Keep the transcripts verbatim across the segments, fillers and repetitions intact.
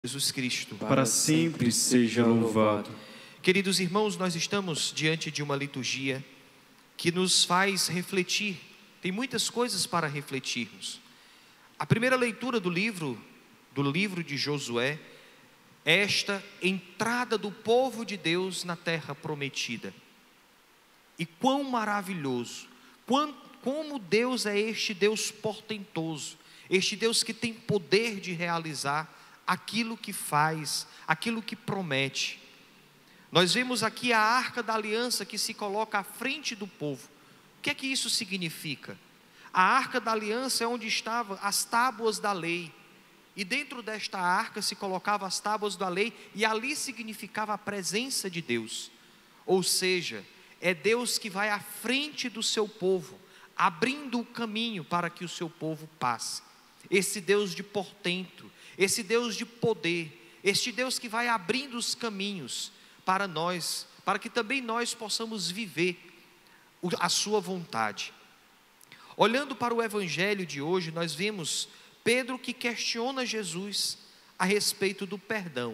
Jesus Cristo, para sempre seja louvado. Queridos irmãos, nós estamos diante de uma liturgia que nos faz refletir. Tem muitas coisas para refletirmos. A primeira leitura do livro, do livro de Josué, é esta entrada do povo de Deus na terra prometida. E quão maravilhoso, quão, como Deus é este Deus portentoso, este Deus que tem poder de realizar aquilo que faz, aquilo que promete. Nós vemos aqui a arca da aliança que se coloca à frente do povo. O que é que isso significa? A arca da aliança é onde estavam as tábuas da lei, e dentro desta arca se colocavam as tábuas da lei, e ali significava a presença de Deus. Ou seja, é Deus que vai à frente do seu povo, abrindo o caminho para que o seu povo passe. Esse Deus de portento, esse Deus de poder, este Deus que vai abrindo os caminhos para nós, para que também nós possamos viver a sua vontade. Olhando para o evangelho de hoje, nós vemos Pedro que questiona Jesus a respeito do perdão.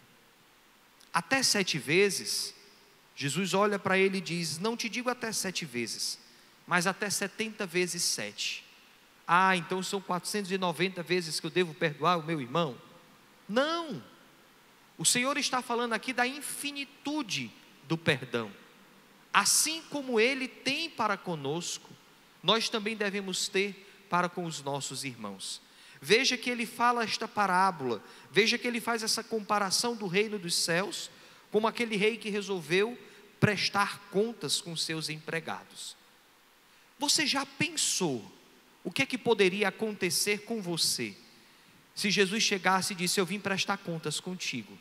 Até sete vezes, Jesus olha para ele e diz: não te digo até sete vezes, mas até setenta vezes sete. Ah, então são quatrocentas e noventa vezes que eu devo perdoar o meu irmão? Não, o Senhor está falando aqui da infinitude do perdão. Assim como Ele tem para conosco, nós também devemos ter para com os nossos irmãos. Veja que Ele fala esta parábola, veja que Ele faz essa comparação do reino dos céus, como aquele rei que resolveu prestar contas com seus empregados. Você já pensou o que é que poderia acontecer com você se Jesus chegasse e disse: eu vim prestar contas contigo,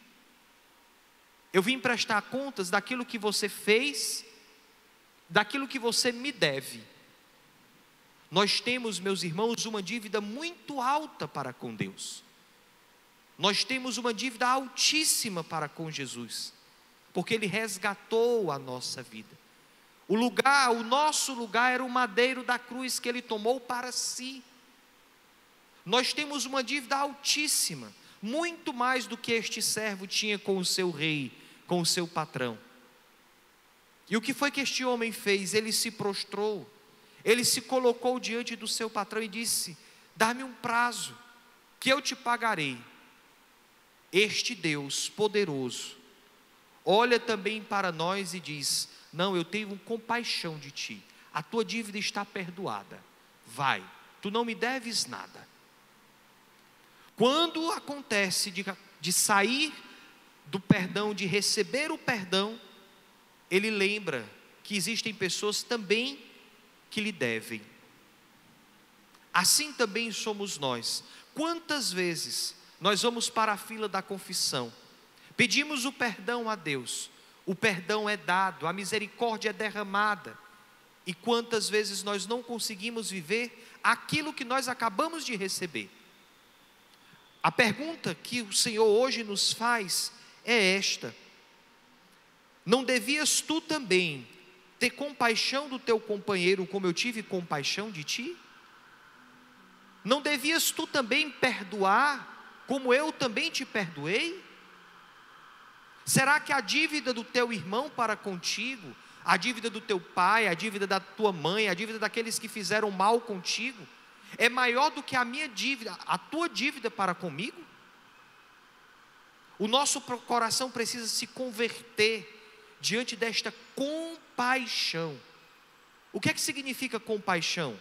eu vim prestar contas daquilo que você fez, daquilo que você me deve. Nós temos, meus irmãos, uma dívida muito alta para com Deus. Nós temos uma dívida altíssima para com Jesus, porque Ele resgatou a nossa vida. O lugar, o nosso lugar era o madeiro da cruz que Ele tomou para si. Nós temos uma dívida altíssima, muito mais do que este servo tinha com o seu rei, com o seu patrão. E o que foi que este homem fez? Ele se prostrou, ele se colocou diante do seu patrão e disse: dá-me um prazo, que eu te pagarei. Este Deus poderoso olha também para nós e diz: não, eu tenho compaixão de ti, a tua dívida está perdoada, vai, tu não me deves nada. Quando acontece de, de sair do perdão, de receber o perdão, ele lembra que existem pessoas também que lhe devem. Assim também somos nós. Quantas vezes nós vamos para a fila da confissão, pedimos o perdão a Deus, o perdão é dado, a misericórdia é derramada, e quantas vezes nós não conseguimos viver aquilo que nós acabamos de receber? A pergunta que o Senhor hoje nos faz é esta: não devias tu também ter compaixão do teu companheiro como eu tive compaixão de ti? Não devias tu também perdoar como eu também te perdoei? Será que a dívida do teu irmão para contigo, a dívida do teu pai, a dívida da tua mãe, a dívida daqueles que fizeram mal contigo, é maior do que a minha dívida, a tua dívida para comigo? O nosso coração precisa se converter diante desta compaixão. O que é que significa compaixão?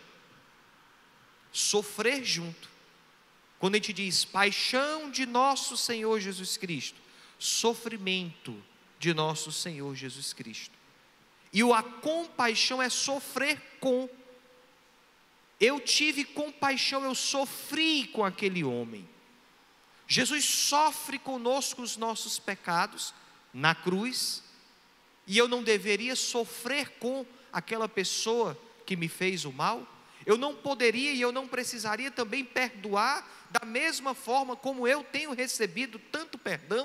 Sofrer junto. Quando a gente diz paixão de nosso Senhor Jesus Cristo, sofrimento de nosso Senhor Jesus Cristo. E a compaixão é sofrer com. Eu tive compaixão, eu sofri com aquele homem. Jesus sofre conosco os nossos pecados na cruz, e eu não deveria sofrer com aquela pessoa que me fez o mal? Eu não poderia e eu não precisaria também perdoar da mesma forma como eu tenho recebido tanto perdão?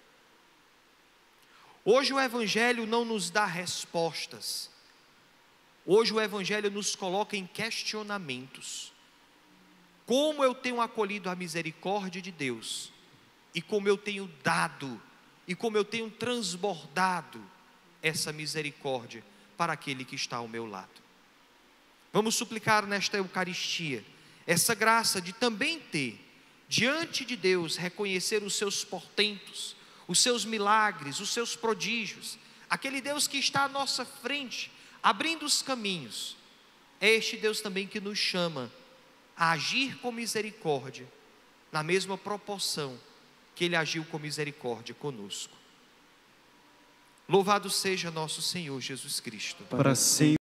Hoje o Evangelho não nos dá respostas. Hoje o Evangelho nos coloca em questionamentos. Como eu tenho acolhido a misericórdia de Deus, e como eu tenho dado, e como eu tenho transbordado essa misericórdia para aquele que está ao meu lado. Vamos suplicar nesta Eucaristia essa graça de também ter, diante de Deus, reconhecer os seus portentos, os seus milagres, os seus prodígios, aquele Deus que está à nossa frente, abrindo os caminhos. É este Deus também que nos chama a agir com misericórdia, na mesma proporção que Ele agiu com misericórdia conosco. Louvado seja nosso Senhor Jesus Cristo. Para sempre.